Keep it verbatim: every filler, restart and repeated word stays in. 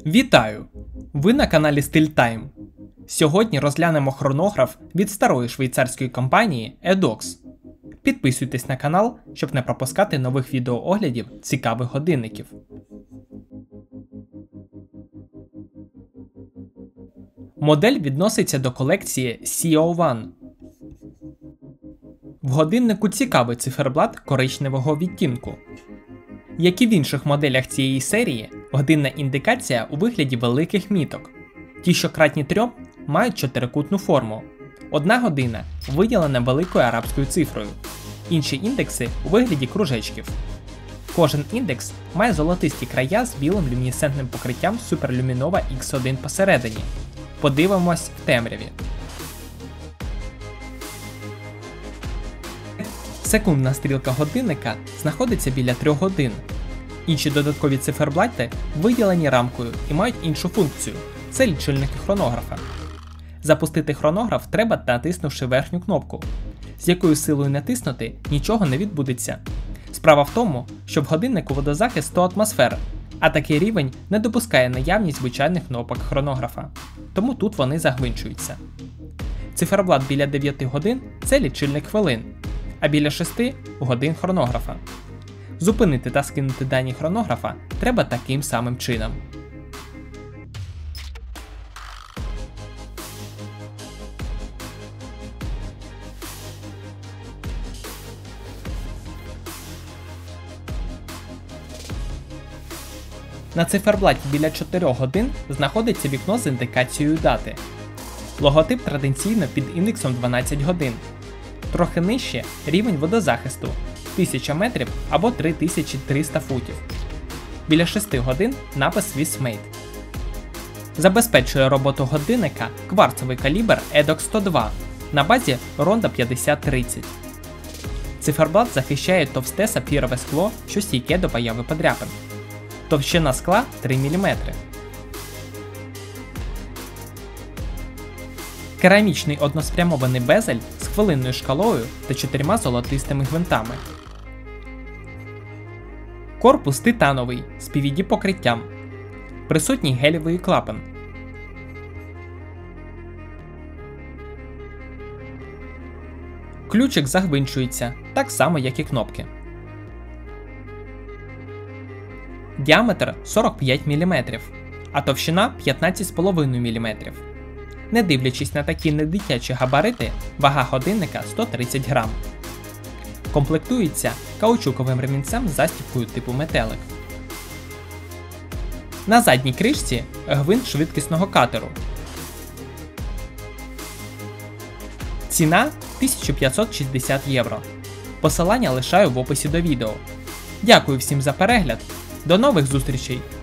Вітаю! Ви на каналі StillTime. Сьогодні розглянемо хронограф від старої швейцарської компанії Edox. Підписуйтесь на канал, щоб не пропускати нових відеооглядів цікавих годинників. Модель відноситься до колекції сі о один. В годиннику цікавий циферблат коричневого відтінку. Як і в інших моделях цієї серії, годинна індикація у вигляді великих міток. Ті, що кратні трьом, мають чотирикутну форму. Одна година виділена великою арабською цифрою, інші індекси у вигляді кружечків. Кожен індекс має золотисті края з білим люмінесцентним покриттям Superluminova ікс один посередині. Подивимось в темряві. Секундна стрілка годинника знаходиться біля трьох годин. Інші додаткові циферблати виділені рамкою і мають іншу функцію – це лічильники хронографа. Запустити хронограф треба, натиснувши верхню кнопку. З якою силою натиснути, нічого не відбудеться. Справа в тому, що в годиннику водозахист сто атмосфер, а такий рівень не допускає наявність звичайних кнопок хронографа. Тому тут вони загвинчуються. Циферблат біля дев'яти годин – це лічильник хвилин, а біля шести – годин хронографа. Зупинити та скинути дані хронографа треба таким самим чином. На циферблаті біля чотирьох годин знаходиться вікно з індикацією дати. Логотип традиційно під індексом дванадцять годин. Трохи нижче рівень водозахисту – тисяча метрів або три тисячі триста футів. Біля шести годин напис Swissmade. Забезпечує роботу годинника кварцевий калібр Edox сто два на базі Ronda п'ятдесят тридцять. Циферблат захищає товсте сапфірове скло, що стійке до появи подряпин. Товщина скла три міліметри. Керамічний односпрямований безель з хвилинною шкалою та чотирма золотистими гвинтами. Корпус титановий з пі ві ді покриттям. Присутній гелєвий клапан. Ключик загвинчується, так само як і кнопки. Діаметр сорок п'ять міліметрів, а товщина п'ятнадцять цілих п'ять десятих міліметра. Не дивлячись на такі недитячі габарити, вага годинника сто тридцять грам. Комплектується каучуковим ремінцем з застібкою типу метелик. На задній кришці гвинт швидкісного катеру. Ціна тисяча п'ятсот шістдесят євро. Посилання лишаю в описі до відео. Дякую всім за перегляд. До нових зустрічей!